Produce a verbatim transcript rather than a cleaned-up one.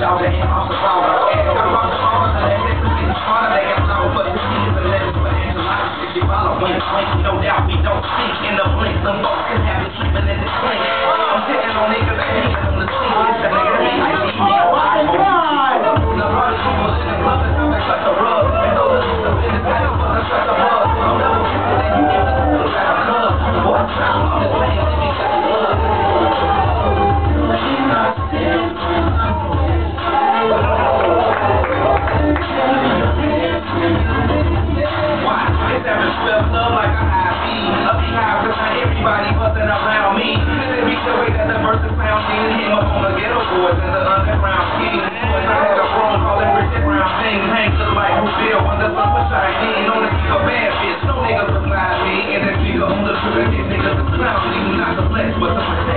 dog that ain't off the ball. And I rock the ball, so that makes me smarter. They ain't flower, but the seed is a legend for Angelina. If you follow when it's blink, no doubt we don't sink in the blink. Some folks can have it sleeping in the clink. I'm sitting on niggas that ain't on the seat. It's the nigga that ain't like me. I'm riding on the run, people in the club, it's not like a rub. And those are the business that is for the stress of us. I'm never kidding, then you get the food like a club. Boy, I'm trying to this man, let me get the love. Why? It's having twelve love like a high beat. A beehive, cause not everybody bustin' around me. This is the way that the verses found me. Him up on the ghetto boys in the underground scheme. Boys, I had a wrong, call it Richard Brown thing. Hank look like who Bill, wonder some what I need. On the speaker, bad bitch, no niggas beside me. And that speaker on the trigger, these niggas is clowning. Not the flesh, but the protect.